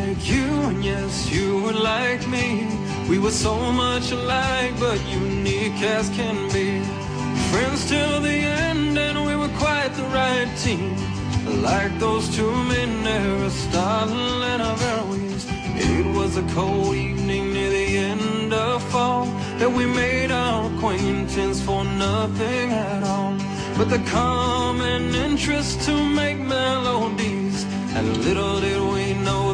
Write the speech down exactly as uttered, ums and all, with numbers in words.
like you, and yes, you were like me. We were so much alike, but unique as can be. Friends till the end, and we were quite the right team. Like those two men, Aristotle and Averroes. It was a cold evening near the end of fall that we made our acquaintance for nothing at all, but the common interest to make melodies. And little did we know